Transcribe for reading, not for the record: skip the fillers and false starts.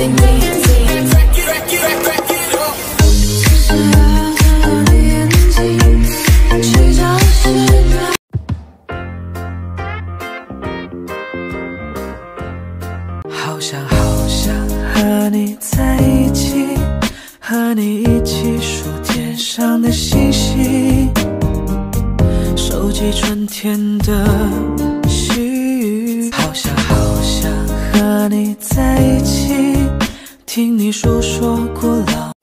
好想和你在一起，和你一起数天上的星星，收集春天的细雨。好想和你在一起，听你诉说古老